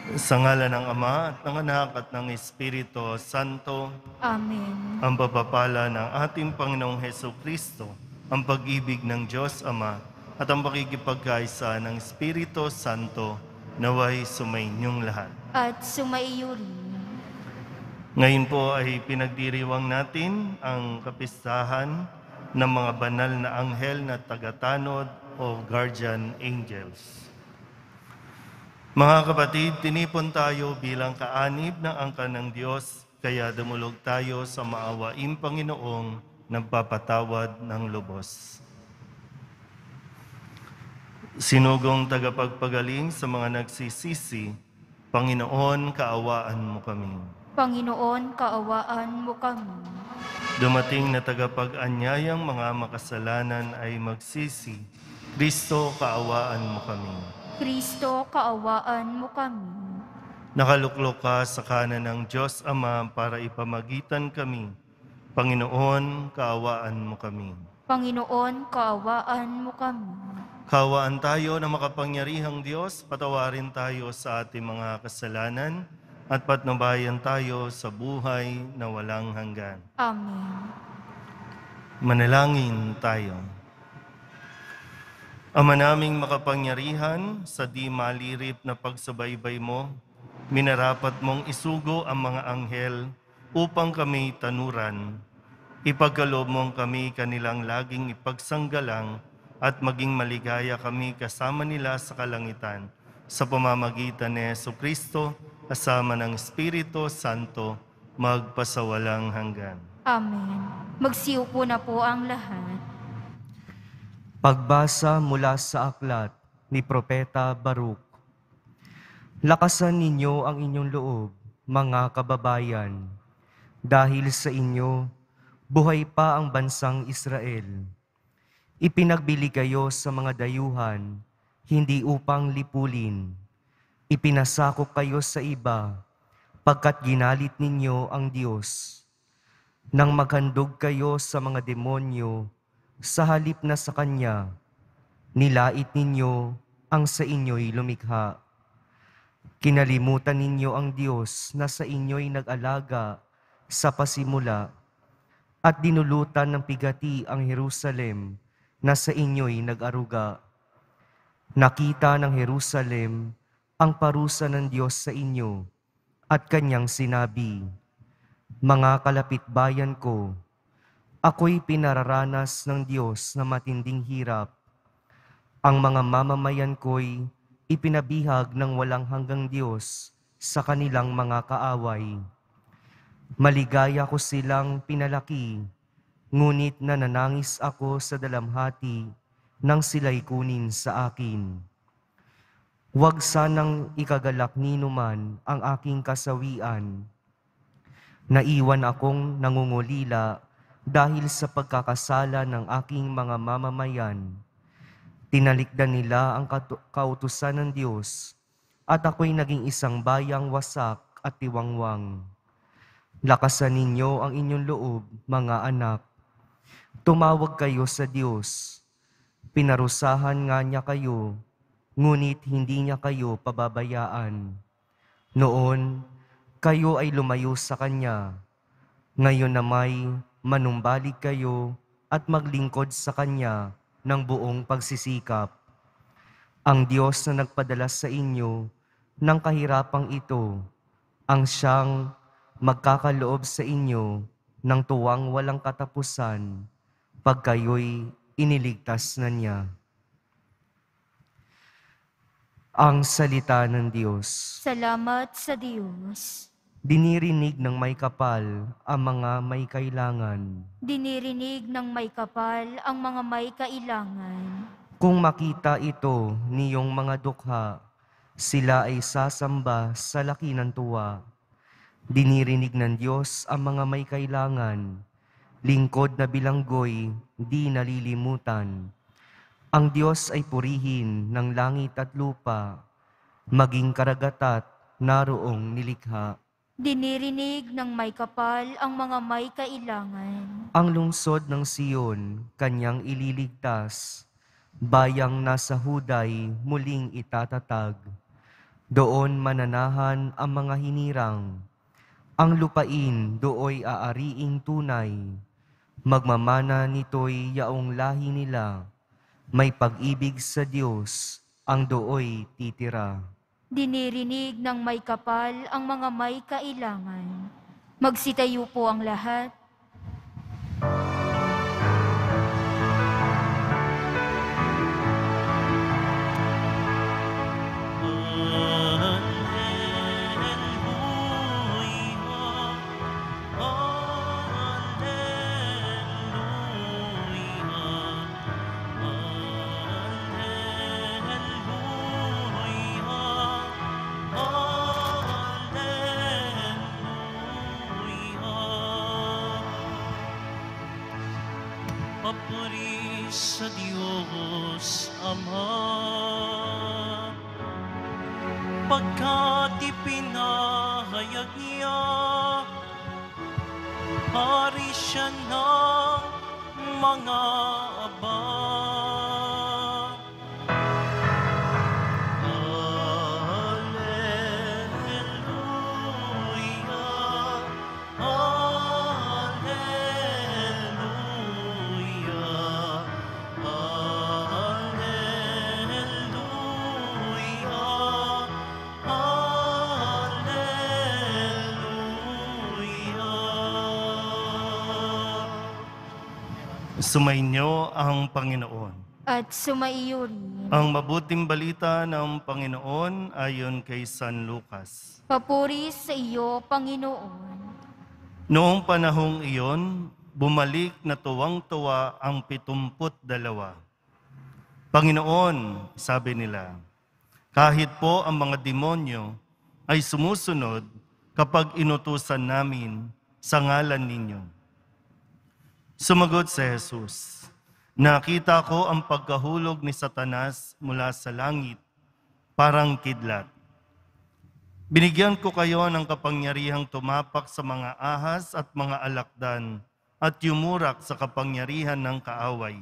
Sa ngalan ng Ama at ng Anak at ng Espiritu Santo, Amen. ang pagpapala ng ating Panginoong Heso Kristo, ang pag-ibig ng Diyos Ama, at ang pakikipagkaisa ng Espiritu Santo, naway sumainyong lahat. At sumaiyo rin. Ngayon po ay pinagdiriwang natin ang kapistahan ng mga banal na anghel na tagatanod o guardian angels. Mga kapatid, tinipon tayo bilang kaanib ng angkan ng Diyos, kaya dumulog tayo sa maawaing Panginoong nagpapatawad ng lubos. Sinugong tagapagpagaling sa mga nagsisisi, Panginoon, kaawaan mo kami. Panginoon, kaawaan mo kami. Dumating na tagapag-anyayang mga makasalanan ay magsisi, Kristo, kaawaan mo kami. Kristo, kaawaan mo kami. Nakaluklok ka sa kanan ng Diyos Ama para ipamagitan kami. Panginoon, kaawaan mo kami. Panginoon, kaawaan mo kami. Kaawaan tayo na makapangyarihang Diyos, patawarin tayo sa ating mga kasalanan at patnubayan tayo sa buhay na walang hanggan. Amen. Manalangin tayo. Ama naming makapangyarihan, sa di malirip na pagsubaybay mo, minarapat mong isugo ang mga anghel upang kami tanuran. Ipagkaloob mong kami kanilang laging ipagsanggalang at maging maligaya kami kasama nila sa kalangitan sa pamamagitan ni Jesucristo kasama ng Espiritu Santo magpasawalang hanggan. Amen. Magsiupo na po ang lahat. Pagbasa mula sa aklat ni Propeta Baruch. Lakasan ninyo ang inyong loob, mga kababayan, dahil sa inyo, buhay pa ang bansang Israel. Ipinagbili kayo sa mga dayuhan, hindi upang lipulin. Ipinasakop kayo sa iba, pagkat ginalit ninyo ang Diyos. Nang maghandog kayo sa mga demonyo, sa halip na sa Kanya, nilait ninyo ang sa inyo'y lumikha. Kinalimutan ninyo ang Diyos na sa inyo'y nag-alaga sa pasimula at dinulutan ng pigati ang Jerusalem na sa inyo'y nag-aruga. Nakita ng Jerusalem ang parusa ng Diyos sa inyo at Kanyang sinabi, mga kalapitbayan ko, ako'y pinararanas ng Diyos na matinding hirap. Ang mga mamamayan ko'y ipinabihag ng walang hanggang Diyos sa kanilang mga kaaway. Maligaya ko silang pinalaki, ngunit nananangis ako sa dalamhati nang sila'y kunin sa akin. Huwag sanang ikagalak ninuman ang aking kasawian. Naiwan akong nangungulila dahil sa pagkakasala ng aking mga mamamayan. Tinalikdan nila ang kautusan ng Diyos at ako'y naging isang bayang wasak at tiwangwang. Lakasan ninyo ang inyong loob, mga anak. Tumawag kayo sa Diyos. Pinarusahan nga niya kayo, ngunit hindi niya kayo pababayaan. Noon, kayo ay lumayo sa Kanya. Ngayon na may manumbalik kayo at maglingkod sa Kanya ng buong pagsisikap. Ang Diyos na nagpadala sa inyo ng kahirapang ito, ang siyang magkakaloob sa inyo ng tuwang walang katapusan pag kayo'y iniligtas na niya. Ang salita ng Diyos. Salamat sa Diyos. Dinirinig ng may kapal ang mga may kailangan. Dinirinig ng may kapal ang mga may kailangan. Kung makita ito niyong mga dukha, sila ay sasamba sa laki ng tuwa. Dinirinig ng Diyos ang mga may kailangan. Lingkod na bilanggoy, di nalilimutan. Ang Diyos ay purihin ng langit at lupa, maging karagatat naroong nilikha. Dinirinig ng may kapal ang mga may kailangan. Ang lungsod ng Siyon, Kanyang ililigtas, bayang nasa Huday muling itatatag. Doon mananahan ang mga hinirang. Ang lupain dooy aariing tunay. Magmamana nito'y yaong lahi nila. May pag-ibig sa Diyos, ang dooy titira. Dinirinig ng may kapal ang mga may kailangan. Magsitayo po ang lahat. Papuri sa Diyos Ama, pagkat ipinahayag niya, hari siya ng mga abang. Sumainyo ang Panginoon. At sumaiyo rin. Ang mabuting balita ng Panginoon ayon kay San Lucas. Papuri sa iyo, Panginoon. Noong panahong iyon, bumalik na tuwang-tuwa ang 72. Panginoon, sabi nila, kahit po ang mga demonyo ay sumusunod kapag inutusan namin sa ngalan ninyo. Sumagot si Jesus, nakita ko ang pagkahulog ni Satanas mula sa langit, parang kidlat. Binigyan ko kayo ng kapangyarihang tumapak sa mga ahas at mga alakdan at yumurak sa kapangyarihan ng kaaway.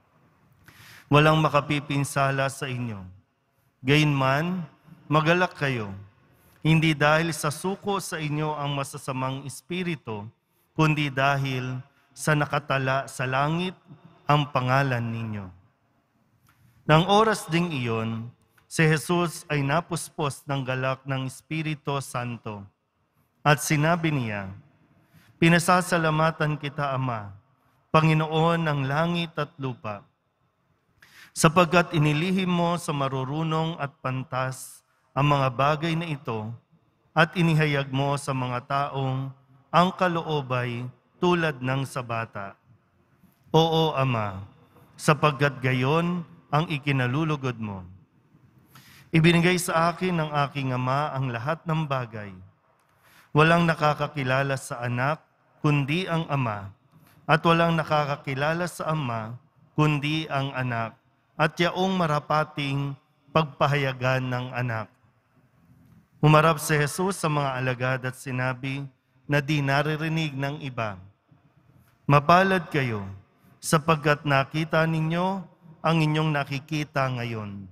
Walang makapipinsala sa inyo. Gayunman, magalak kayo, hindi dahil sa suko sa inyo ang masasamang espiritu, kundi dahil sa nakatala sa langit ang pangalan ninyo. Nang oras ding iyon, si Jesus ay napuspos ng galak ng Espiritu Santo at sinabi niya, pinasasalamatan kita, Ama, Panginoon ng langit at lupa, sapagkat inilihim mo sa marurunong at pantas ang mga bagay na ito at inihayag mo sa mga taong ang kaloobay tulad ng sa bata. Oo, Ama, sapagkat gayon ang ikinalulugod mo. Ibinigay sa akin ng aking Ama ang lahat ng bagay. Walang nakakakilala sa anak, kundi ang Ama, at walang nakakakilala sa Ama, kundi ang anak, at yaong marapating pagpahayagan ng anak. Humarap si Jesus sa mga alagad at sinabi na di naririnig ng iba, mapalad kayo, sapagkat nakita ninyo ang inyong nakikita ngayon.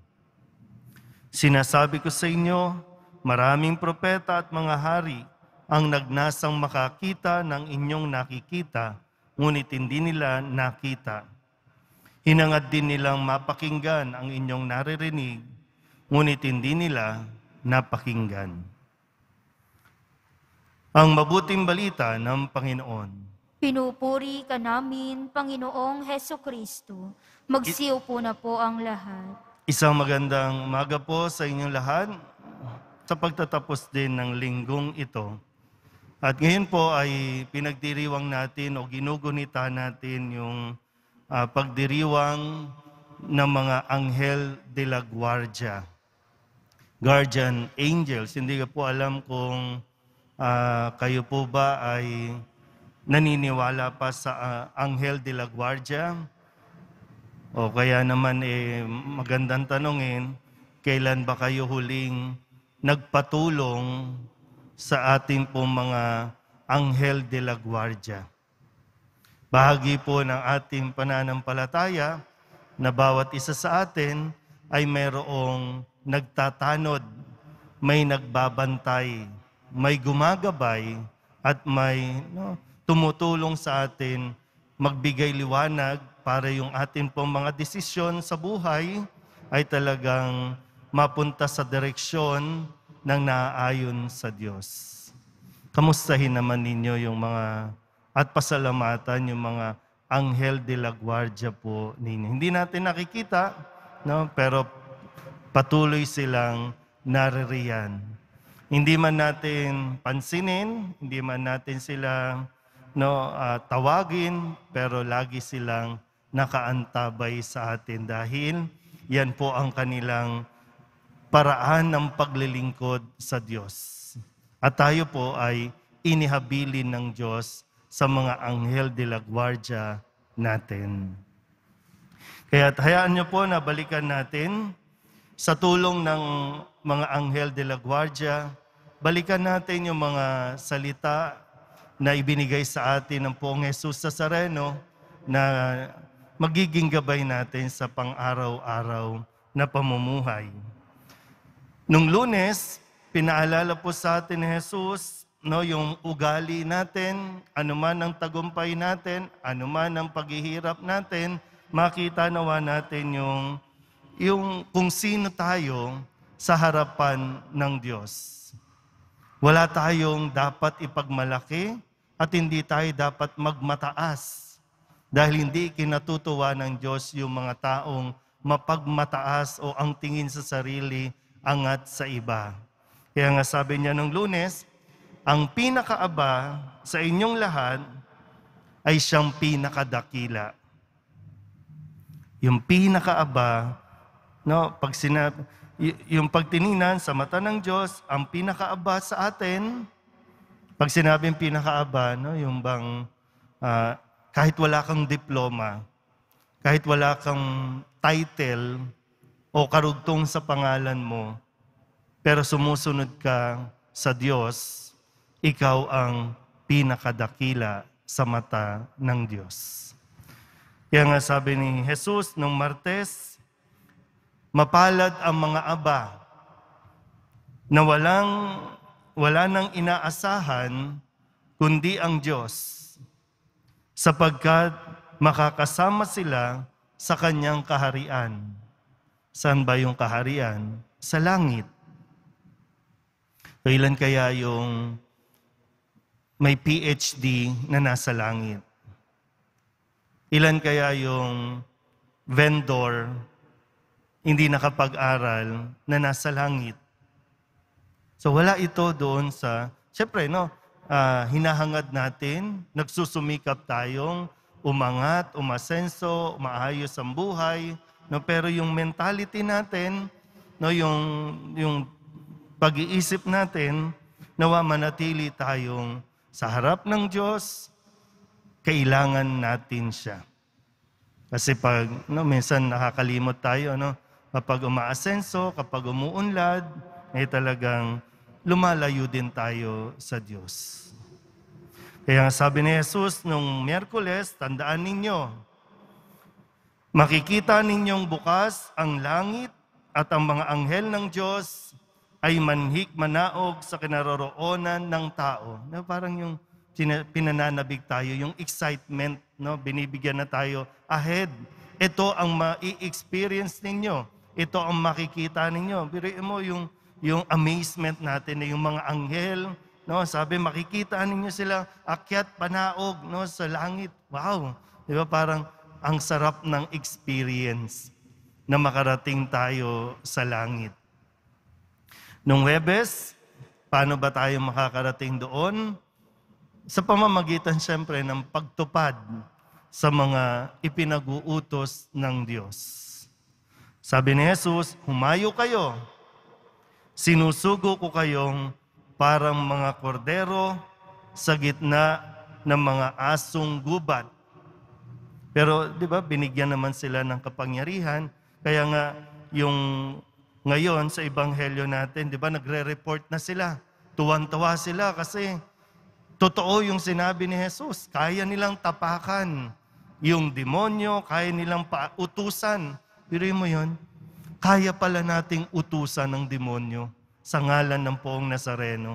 Sinasabi ko sa inyo, maraming propeta at mga hari ang nagnasang makakita ng inyong nakikita, ngunit hindi nila nakita. Hinangad din nilang mapakinggan ang inyong naririnig, ngunit hindi nila napakinggan. Ang mabuting balita ng Panginoon. Pinupuri ka namin, Panginoong Hesukristo. Magsiyo po na po ang lahat. Isang magandang umaga po sa inyong lahat sa pagtatapos din ng linggong ito. At ngayon po ay pinagdiriwang natin o ginugunita natin yung pagdiriwang ng mga Anghel de la Guardia, Guardian Angels. Hindi ko po alam kung kayo po ba ay naniniwala pa sa Anghel de la Guardia? O kaya naman magandang tanongin, kailan ba kayo huling nagpatulong sa ating pong mga Anghel de la Guardia? Bahagi po ng ating pananampalataya na bawat isa sa atin ay mayroong nagtatanod may nagbabantay, may gumagabay, at may tumutulong sa atin magbigay liwanag para yung atin pong mga desisyon sa buhay ay talagang mapunta sa direksyon ng naaayon sa Diyos. Kamustahin naman ninyo yung mga at pasalamatan yung mga Anghel de la Guardia po ninyo. Hindi natin nakikita, pero patuloy silang naririyan. Hindi man natin pansinin, hindi man natin sila tawagin, pero lagi silang nakaantabay sa atin dahil yan po ang kanilang paraan ng paglilingkod sa Diyos. At tayo po ay inihabilin ng Diyos sa mga Anghel de la Guardia natin. Kaya hayaan niyo po na balikan natin sa tulong ng mga Anghel de la Guardia, balikan natin yung mga salita na ibinigay sa atin ng Poong Jesus Nazareno na magiging gabay natin sa pang-araw-araw na pamumuhay. Nung Lunes, pinaalala po sa atin ni Jesus yung ugali natin, anuman ang tagumpay natin, anuman ang paghihirap natin, makita nawa natin yung kung sino tayo sa harapan ng Diyos. Wala tayong dapat ipagmalaki at hindi tayo dapat magmataas dahil hindi kinatutuwa ng Diyos yung mga taong mapagmataas o ang tingin sa sarili angat sa iba. Kaya nga sabi niya nung Lunes, ang pinakaaba sa inyong lahat ay siyang pinakadakila. Yung pinakaaba, pag sinabi, yung pagtininan sa mata ng Diyos, ang pinakaaba sa atin, pag sinabing pinakaaba, yung bang kahit wala kang diploma, kahit wala kang title o karugtong sa pangalan mo, pero sumusunod ka sa Diyos, ikaw ang pinakadakila sa mata ng Diyos. Kaya nga sabi ni Jesus nung Martes, mapalad ang mga aba na wala nang inaasahan kundi ang Diyos, sapagkat makakasama sila sa kanyang kaharian. Saan ba yung kaharian? Sa langit. Kailan kaya yung may PhD na nasa langit? Ilan kaya yung vendor hindi nakapag-aral na nasa langit? So wala ito doon sa, siyempre hinahangad natin, nagsusumikap tayong umangat, umasenso, maayos ang buhay, pero yung mentality natin, yung pag-iisip natin, nawa manatili tayong sa harap ng Diyos, kailangan natin siya. Kasi pag minsan nakakalimot tayo, kapag umaasenso, kapag umuunlad, ay talagang lumalayo din tayo sa Diyos. Kaya sabi ni Jesus nung Miyerkules, tandaan ninyo, makikita ninyong bukas ang langit at ang mga anghel ng Diyos ay manhik manaog sa kinaroroonan ng tao. Parang yung pinananabig tayo, yung excitement, binibigyan na tayo ahead. Ito ang ma-experience ninyo. Ito ang makikita ninyo. Biruin mo yung amazement natin na yung mga anghel, sabi makikita ninyo sila akyat panaog sa langit. Wow! Di ba parang ang sarap ng experience na makarating tayo sa langit. Nung Huwebes, paano ba tayo makakarating doon? Sa pamamagitan siyempre ng pagtupad sa mga ipinag-uutos ng Diyos. Sabi ni Jesus, humayo kayo. Sinusugo ko kayong parang mga kordero sa gitna ng mga asong gubat. Pero di ba, binigyan naman sila ng kapangyarihan. Kaya nga, yung ngayon sa ebanghelyo natin, di ba, nagre-report na sila. Tuwan-tuwa sila kasi totoo yung sinabi ni Jesus. Kaya nilang tapakan yung demonyo, kaya nilang utusan. Pero mo yun, kaya pala nating utusan ng demonyo. sa ngalan ng Poong Nazareno.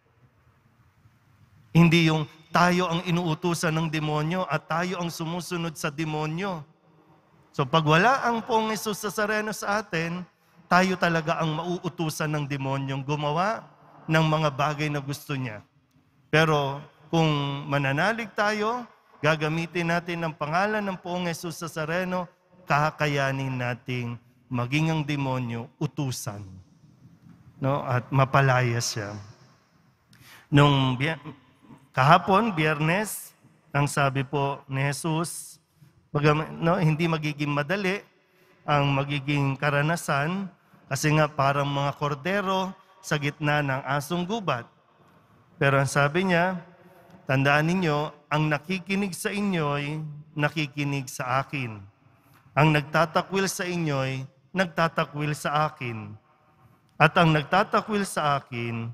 Hindi yung tayo ang inuutusan ng demonyo at tayo ang sumusunod sa demonyo. So pag wala ang Poong Jesus Nazareno sa atin, tayo talaga ang mauutusan ng demonyong gumawa ng mga bagay na gusto niya. Pero kung mananalig tayo, gagamitin natin ang pangalan ng Poong Jesus Nazareno, kakayanin nating maging ang demonyo utusan. No? At mapalaya siya. Kahapon, Biyernes, ang sabi po ni Jesus, hindi magiging madali ang magiging karanasan kasi nga parang mga kordero sa gitna ng asong gubat. Pero ang sabi niya, tandaan ninyo, ang nakikinig sa inyo'y nakikinig sa akin. Ang nagtatakwil sa inyo'y nagtatakwil sa akin. At ang nagtatakwil sa akin,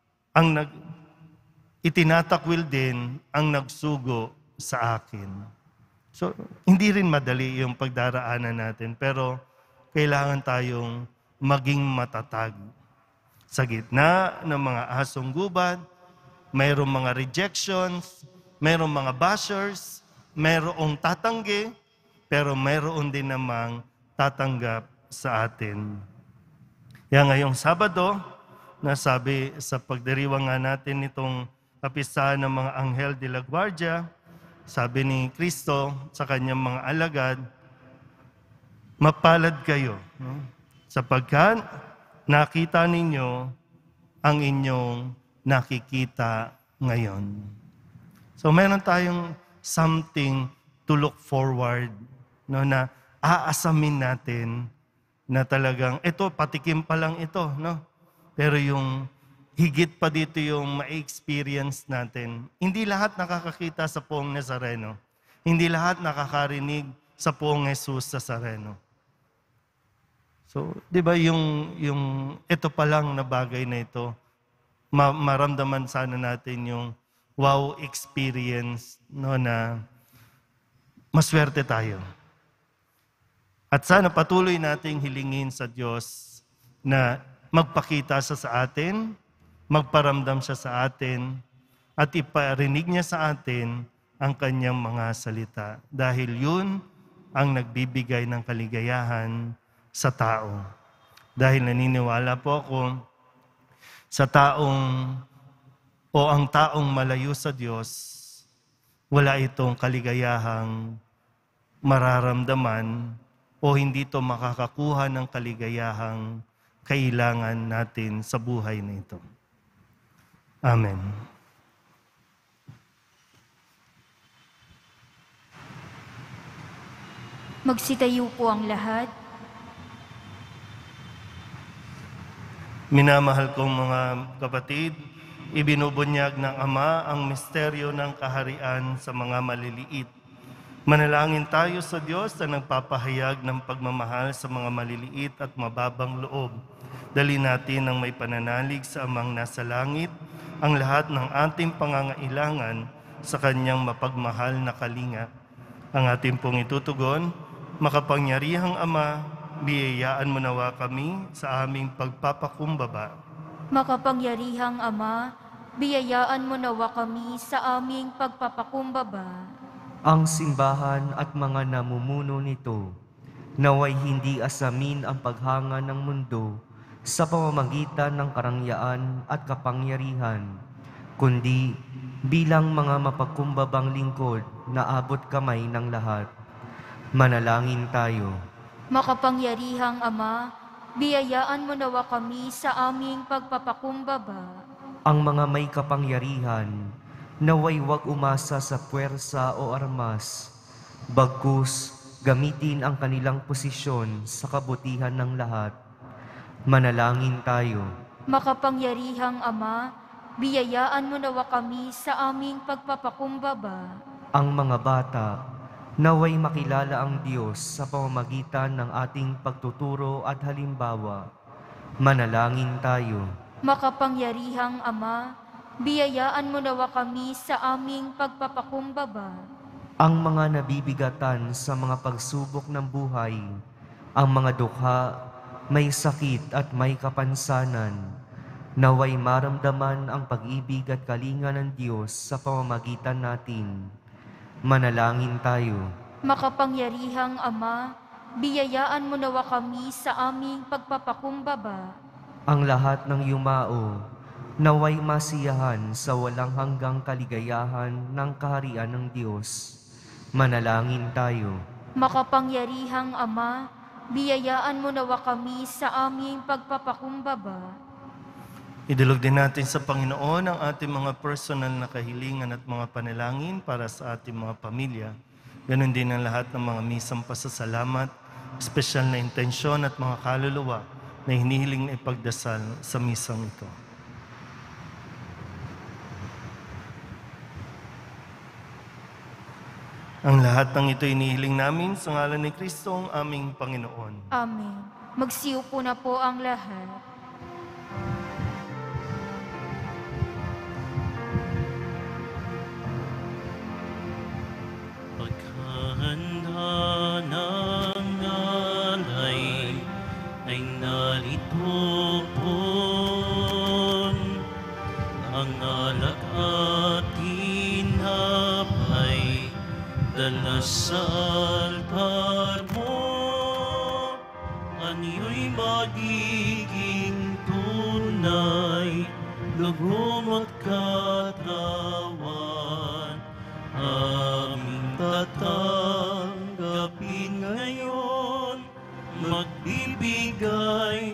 itinatakwil din ang nagsugo sa akin. So, hindi rin madali yung pagdaraanan natin, pero kailangan tayong maging matatag. Sa gitna ng mga asong gubat, mayroong mga rejections, mayroong mga bashers, mayroong tatanggi, pero mayroon din namang tatanggap sa atin. Kaya ngayong Sabado, nasabi sa pagdiriwang nga natin nitong kapistahan ng mga Anghel de la Guardia, sabi ni Kristo sa kanyang mga alagad, mapalad kayo, no? Sapagkat nakita ninyo ang inyong nakikita ngayon. So meron tayong something to look forward, no, na aasamin natin na talagang, ito, patikim pa lang ito, no? Pero yung higit pa dito yung ma-experience natin. Hindi lahat nakakakita sa Poong Nazareno. Hindi lahat nakakarinig sa Poong Jesus Nazareno. So, di ba yung ito pa lang na bagay na ito, maramdaman sana natin yung wow experience, no, na maswerte tayo. At sana patuloy nating hilingin sa Diyos na magpakita siya sa atin, magparamdam siya sa atin, at iparinig niya sa atin ang kanyang mga salita. Dahil yun ang nagbibigay ng kaligayahan sa tao. Dahil naniniwala po ako sa ang taong malayo sa Diyos, wala itong kaligayahang mararamdaman o hindi ito makakakuha ng kaligayahang kailangan natin sa buhay na ito. Amen. Magsitayo po ang lahat. Minamahal kong mga kapatid, ibinubunyag ng Ama ang misteryo ng kaharian sa mga maliliit. Manalangin tayo sa Diyos na nagpapahayag ng pagmamahal sa mga maliliit at mababang loob. Dali natin ng may pananalig sa Amang nasa langit, ang lahat ng ating pangangailangan sa Kanyang mapagmahal na kalinga. Ang ating pong itutugon, makapangyarihang Ama, biyayaan mo nawa kami sa aming pagpapakumbaba. Makapangyarihang Ama, biyayaan mo nawa kami sa aming pagpapakumbaba. Ang simbahan at mga namumuno nito, naway hindi asamin ang paghanga ng mundo sa pamamagitan ng karangyaan at kapangyarihan, kundi bilang mga mapagkumbabang lingkod na abot kamay ng lahat. Manalangin tayo. Makapangyarihang Ama, biyayaan mo nawa kami sa aming pagpapakumbaba. Ang mga may kapangyarihan, naway wag umasa sa puwersa o armas, bagkus gamitin ang kanilang posisyon sa kabutihan ng lahat. Manalangin tayo. Makapangyarihang Ama, biyayaan mo nawa kami sa aming pagpapakumbaba. Ang mga bata, naway makilala ang Diyos sa pamamagitan ng ating pagtuturo at halimbawa. Manalangin tayo. Makapangyarihang Ama, biyayaan mo nawa kami sa aming pagpapakumbaba. Ang mga nabibigatan sa mga pagsubok ng buhay, ang mga dukha, may sakit at may kapansanan, Naway maramdaman ang pag-ibig at kalinga ng Diyos sa pamamagitan natin. Manalangin tayo. Makapangyarihang Ama, biyayaan mo nawa kami sa aming pagpapakumbaba. Ang lahat ng yumao, naway masiyahan sa walang hanggang kaligayahan ng kaharian ng Diyos. Manalangin tayo. Makapangyarihang Ama, biyayaan mo nawa kami sa aming pagpapakumbaba. Idulog din natin sa Panginoon ang ating mga personal na kahilingan at mga panalangin para sa ating mga pamilya. Ganon din ang lahat ng mga misang pasasalamat, espesyal na intensyon at mga kaluluwa na hinihiling na ipagdasal sa misang ito. Ang lahat ng ito inihiling namin sa ngalan ni Kristo ang aming Panginoon. Amen. Magsiupo na po ang lahat. Paghahanda ng alay ay narito po ang alak at tinapay dala sa altar mo. Anyo'y magiging tunay, lugom at katawan. Aming tatanggapin ngayon, magbibigay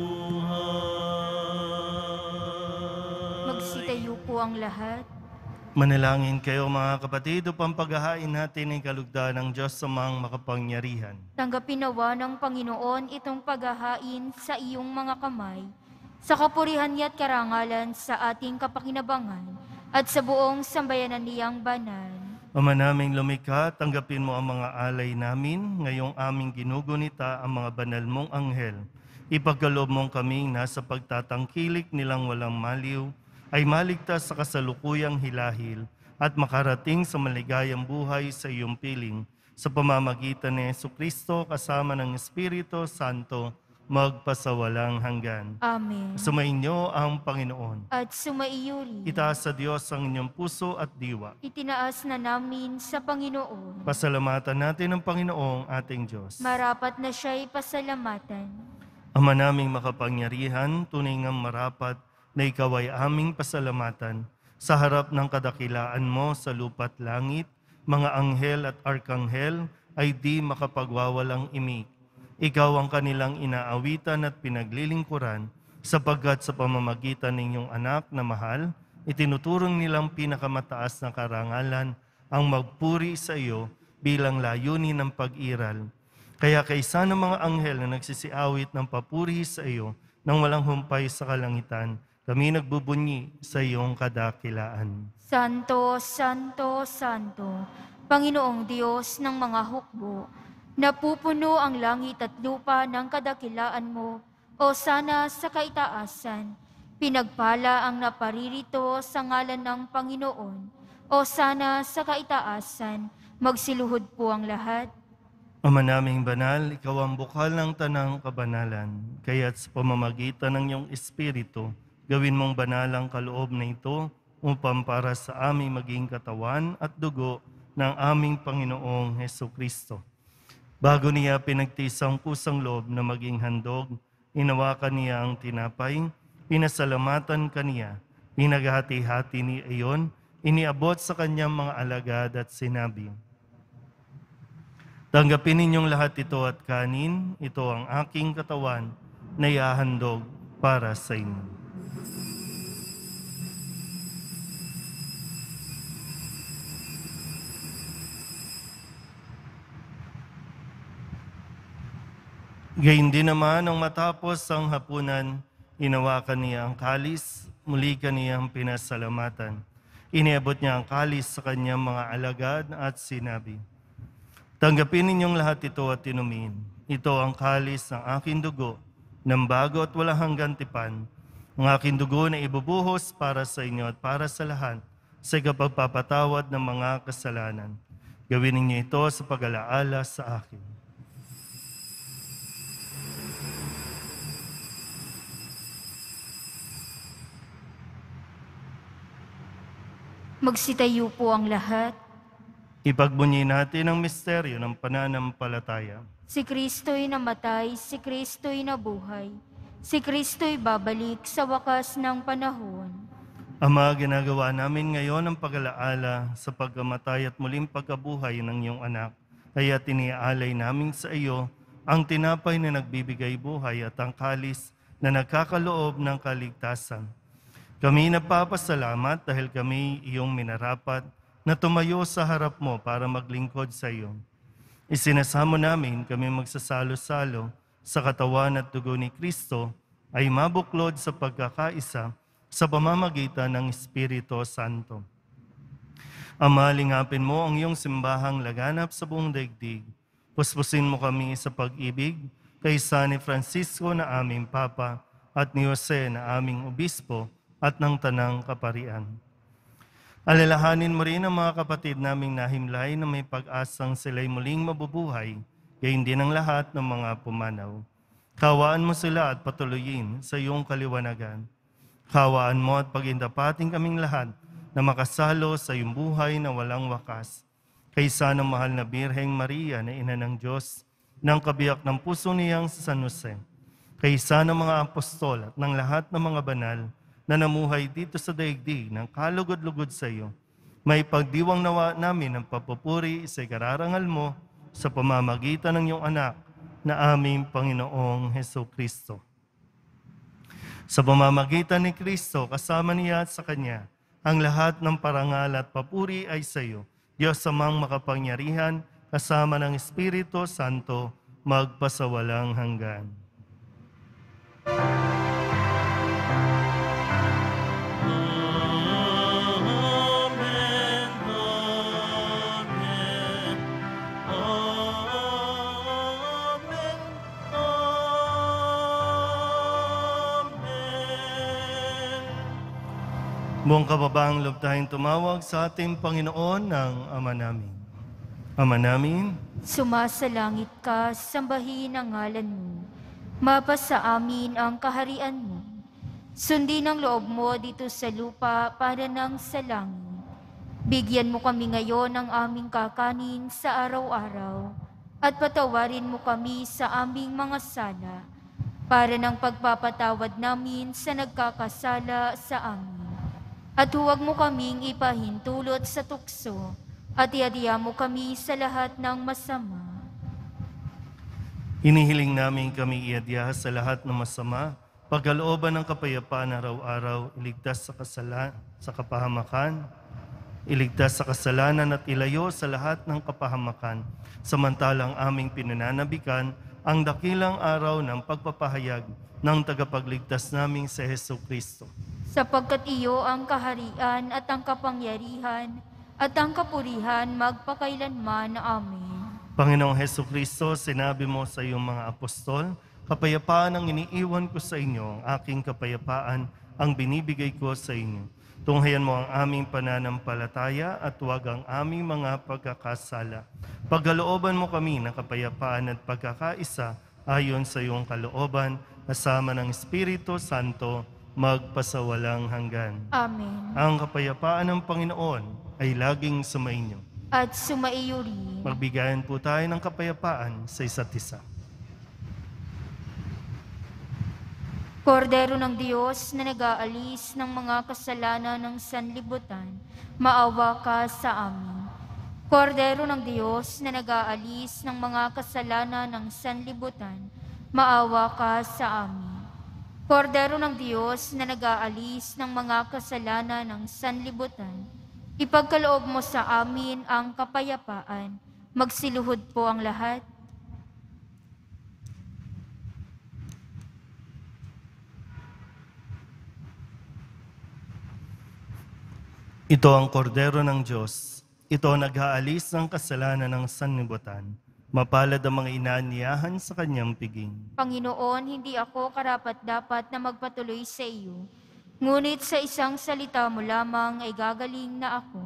buhay. Magsitayo po ang lahat. Manalangin kayo mga kapatid upang paghahain natin ang kalugdan ng Diyos sa mga makapangyarihan. Tanggapin nawa ng Panginoon itong paghahain sa iyong mga kamay, sa kapurihan niya at karangalan sa ating kapakinabangan, at sa buong sambayanan niyang banal. Ama naming lumikha, tanggapin mo ang mga alay namin, ngayong aming ginugunita ang mga banal mong anghel. Ipagkaloob mong kaming nasa pagtatangkilik nilang walang maliw, ay maligtas sa kasalukuyang hilahil at makarating sa maligayang buhay sa iyong piling, sa pamamagitan ni Jesucristo kasama ng Espiritu Santo, magpasawalang hanggan. Amen. Sumainyo ang Panginoon. At sumaiyo rin. Itaas sa Diyos ang inyong puso at diwa. Itinaas na namin sa Panginoon. Pasalamatan natin ang Panginoong ating Diyos. Marapat na siya'y pasalamatan. Ama naming makapangyarihan, tunay ngang marapat na ikaw ay aming pasalamatan sa harap ng kadakilaan mo sa lupa't langit, mga anghel at arkanghel ay di makapagwawalang imik. Ikaw ang kanilang inaawitan at pinaglilingkuran, sapagkat sa pamamagitan ng inyong anak na mahal, itinuturong nilang pinakamataas na karangalan ang magpuri sa iyo bilang layunin ng pag-iral. Kaya kaysa ng mga anghel na nagsisiawit ng papuri sa iyo nang walang humpay sa kalangitan, kami nagbubunyi sa iyong kadakilaan. Santo, Santo, Santo, Panginoong Diyos ng mga hukbo, napupuno ang langit at lupa ng kadakilaan mo, o sana sa kaitaasan. Pinagpala ang naparirito sa ngalan ng Panginoon, o sana sa kaitaasan. Magsiluhod po ang lahat. Ama naming banal, ikaw ang bukal ng tanang kabanalan, kaya't sa pamamagitan ng iyong Espiritu, gawin mong banal ang kaloob na ito upang para sa aming maging katawan at dugo ng aming Panginoong Hesukristo. Bago niya pinagtiis ang kusang loob na maging handog, inawakan niya ang tinapay, pinasalamatan kaniya, pinaghati-hati ni iyon, iniabot sa kanyang mga alagad at sinabi, tanggapin ninyong lahat ito at kanin, ito ang aking katawan na iahandog para sa inyo. Gayun din naman, nang matapos ang hapunan, inawakan niya ang kalis, muli kaniyang pinasalamatan. Iniabot niya ang kalis sa kanyang mga alagad at sinabi, tanggapin ninyong lahat ito at inumin. Ito ang kalis ng aking dugo, ng bago at walang hanggang tipan. Ang aking dugo na ibubuhos para sa inyo at para sa lahat, sa kapagpapatawad ng mga kasalanan. Gawin ninyo ito sa pag-alaala sa akin. Magsitayo po ang lahat. Ipagbunyi natin ang misteryo ng pananampalataya. Si Kristo'y namatay, si Kristo'y nabuhay. Si Kristo'y babalik sa wakas ng panahon. Ama, ginagawa namin ngayon ang pag-alaala sa pagkamatay at muling pagkabuhay ng iyong anak. Kaya tiniaalay namin sa iyo ang tinapay na nagbibigay buhay at ang kalis na nagkakaloob ng kaligtasan. Kami nagpapasalamat dahil kami iyong minarapat na tumayo sa harap mo para maglingkod sa iyo. Isinasamo namin kami magsasalo-salo sa katawan at dugo ni Kristo ay mabuklod sa pagkakaisa sa pamamagitan ng Espiritu Santo. Ama, lingapin mo ang iyong simbahang laganap sa buong daigdig. Puspusin mo kami sa pag-ibig kay San Francisco na aming Papa at ni Jose na aming Obispo at ng Tanang Kaparian. Alalahanin mo rin ang mga kapatid naming nahimlay na may pag-asang sila'y muling mabubuhay, gayon din ang lahat ng mga pumanaw. Kawaan mo sila at patuloyin sa iyong kaliwanagan. Kawaan mo at pagindapating kaming lahat na makasalo sa iyong buhay na walang wakas. Kaysa ng mahal na Birheng Maria na Ina ng Diyos, ng kabiyak ng puso niyang sa San Jose, kaysa ng mga apostol at ng lahat ng mga banal na namuhay dito sa daigdig ng kalugod-lugod sa iyo, may pagdiwang nawa namin ang papupuri sa ikararangal mo sa pamamagitan ng iyong anak na aming Panginoong Hesukristo. Sa pamamagitan ni Kristo, kasama niya at sa Kanya, ang lahat ng parangal at papuri ay sa iyo, Diyos amang makapangyarihan, kasama ng Espiritu Santo, magpasawalang hanggan. Amen, amen, amen, amen. Buong kababaang loob tayong tumawag sa ating Panginoon ng Ama namin. Ama namin, Sumasalangit ka, sambahin ang ngalan mo. Mapasa amin ang kaharian mo. Sundin ang loob mo dito sa lupa para nang sa langit. Bigyan mo kami ngayon ng aming kakanin sa araw-araw at patawarin mo kami sa aming mga sala para ng pagpapatawad namin sa nagkakasala sa amin. At huwag mo kaming ipahintulot sa tukso at iadya mo kami sa lahat ng masama. inihiling namin kami iadya sa lahat ng masama, pagkalooban ng kapayapaan araw-araw, iligtas sa kapahamakan, iligtas sa kasalanan at ilayo sa lahat ng kapahamakan, samantalang aming pinananabikan ang dakilang araw ng pagpapahayag ng tagapagligtas naming si Hesukristo. Sapagkat iyo ang kaharian at ang kapangyarihan at ang kapurihan magpakailanman. Amen. Panginoong Hesukristo, sinabi mo sa iyong mga apostol, kapayapaan ang iniiwan ko sa inyo, ang aking kapayapaan ang binibigay ko sa inyo. Tunghayan mo ang aming pananampalataya at huwag ang aming mga pagkakasala. Pagkalooban mo kami ng kapayapaan at pagkakaisa ayon sa iyong kalooban, kasama ng Espiritu Santo, magpasawalang hanggan. Amen. Ang kapayapaan ng Panginoon ay laging sumainyo. At sumaiyo rin. Magbigayan po tayo ng kapayapaan sa isa't isa. Kordero ng Diyos na nag-aalis ng mga kasalanan ng sanlibutan, maawa ka sa amin. Kordero ng Diyos na nag-aalis ng mga kasalanan ng sanlibutan, maawa ka sa amin. Kordero ng Diyos na nag-aalis ng mga kasalanan ng sanlibutan, ipagkaloob mo sa amin ang kapayapaan. Magsiluhod po ang lahat. Ito ang kordero ng Diyos. Ito ang nag-aalis ng kasalanan ng sanlibutan. Mapalad ang mga inaanyayahan sa kanyang piging. Panginoon, hindi ako karapat-dapat na magpatuloy sa iyo. Ngunit sa isang salita mo lamang ay gagaling na ako.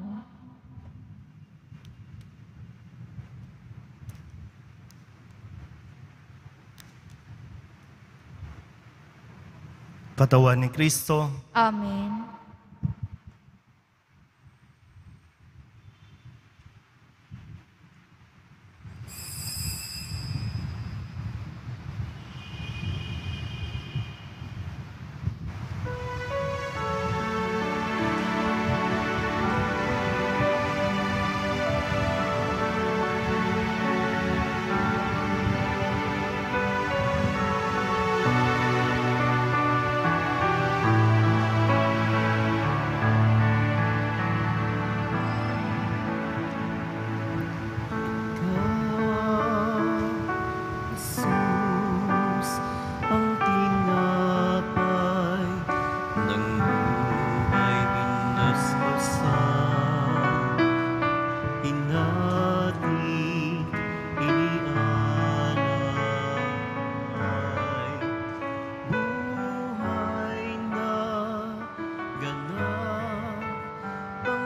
Katawan ni Kristo, Amen.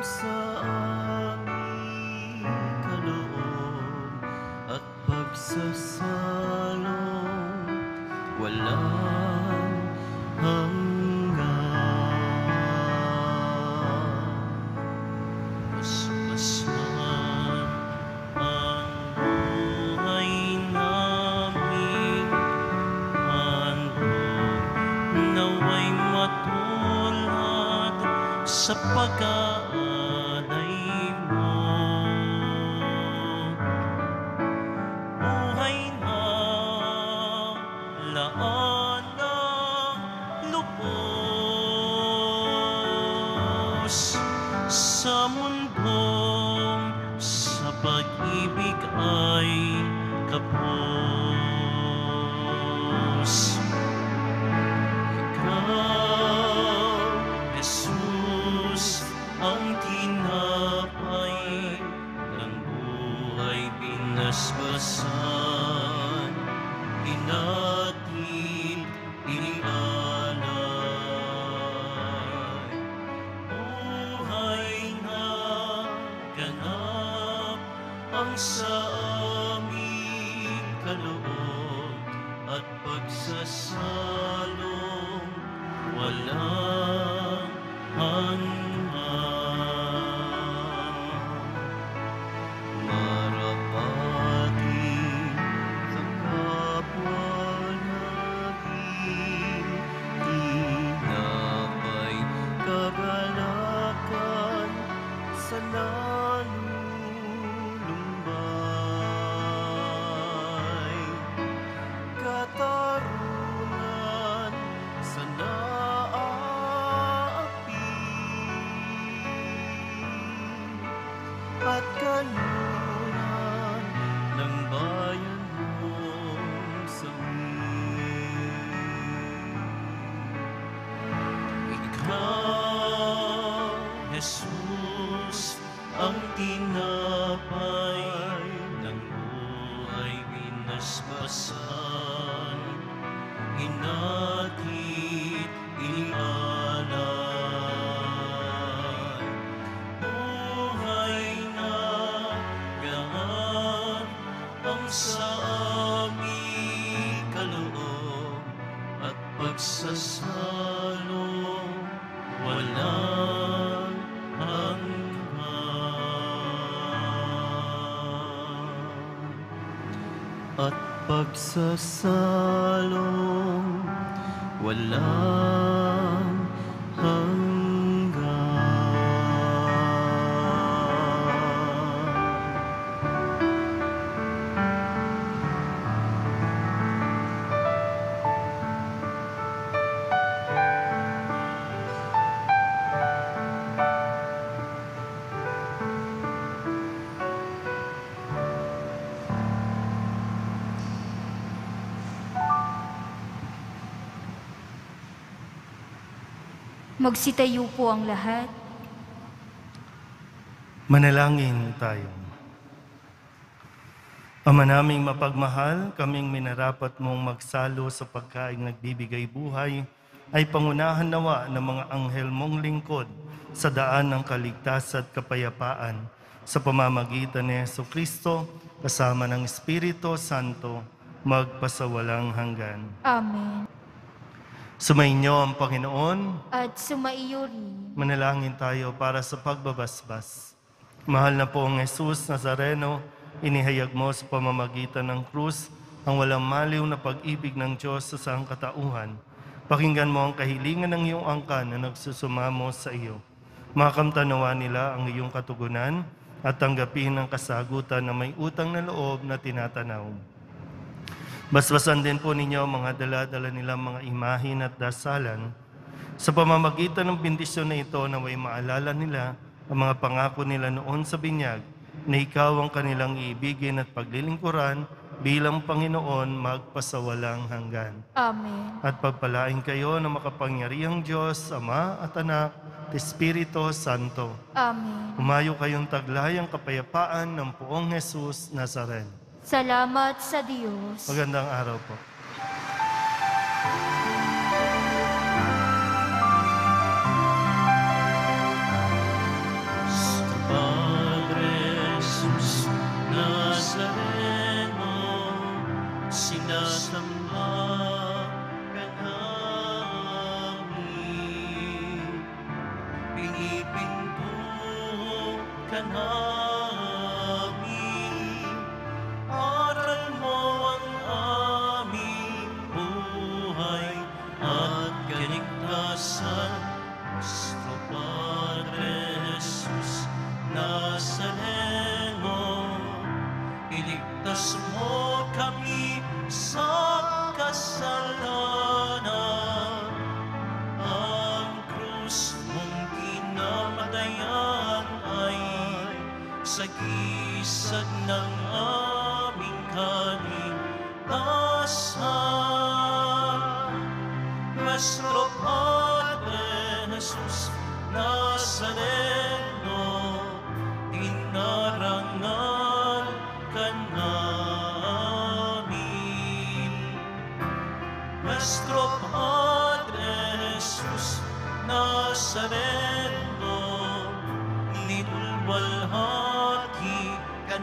sa aming kaloob at pagsasalong walang hanggan. Masmasan ang buhay namin, handog naway matulad sa pag-aalay mo. Buhay na laan ng lubos sa mundong sa pag-ibig ay kapos. Ikaw, Jesus, ang tinapay ng buhay binasbasan, hinatid, inialay. Buhay na ganap ang sa aming kaloob at pagsasalong walang hanggan. Marapatin sa kapwa naging tinapay, kagalakan sa nalulumbay, katarunan sa naaapi, at kanunan ng bayan mong sawin. Ikaw, Jesus, ang tinapay ng buhay binasbasan, hinatid, inialay. Buhay na gaan ang sa aming kaloob at pagsasalong walang hanggan. At pagsasalong walang hanggan. Magsitayo po ang lahat. Manalangin tayo. Ama naming mapagmahal, kaming minarapat mong magsalo sa pagkaing nagbibigay buhay, ay pangunahan nawa ng mga anghel mong lingkod sa daan ng kaligtasan at kapayapaan sa pamamagitan ni Jesucristo kasama ng Espiritu Santo magpasawalang hanggan. Amen. Sumainyo ang Panginoon. At sumaiyo rin. Manalangin tayo para sa pagbabasbas. Mahal na poong Jesus Nazareno, inihayag mo sa pamamagitan ng krus ang walang maliw na pag-ibig ng Diyos sa sangkatauhan. Pakinggan mo ang kahilingan ng iyong angkan na nagsusumamo sa iyo. Makamtanawa nila ang iyong katugunan at tanggapin ang kasagutan na may utang na loob na tinatanaw. Basbasan din po ninyo mga dala-dala nilang mga imahin at dasalan. Sa pamamagitan ng bendisyon na ito, naway maalala nila ang mga pangako nila noon sa binyag na ikaw ang kanilang iibigin at paglilingkuran bilang Panginoon magpasawalang hanggan. Amen. At pagpalain kayo ng makapangyarihang Diyos, Ama at Anak, at Espiritu Santo. Amen. Humayo kayong taglayang kapayapaan ng poong Jesus Nazareno. Salamat sa Diyos. Magandang araw po. pinipinto ka namin. Aral mo ang aming buhay at kaligtasan. Nuestro Padre Jesus Nazareno, iligtas mo kami sa kasalanan. Ang krus mong kinamatayan ay sagisag ng aming kaligtasan. Nuestro Padre Jesus Nazareno, dinarangal ka namin. Nuestro Padre Jesus Nazareno, nilwalhati ka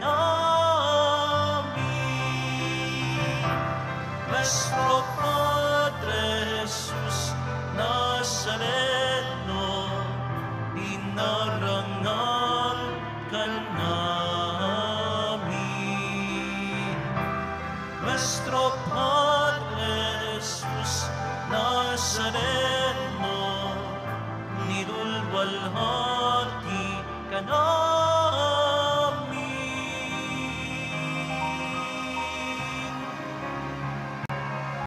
namin. Nuestro Padre Jesus Nazareno, dinarangal ka namin. Nuestro Padre Jesus Nazareno, nilulwalhati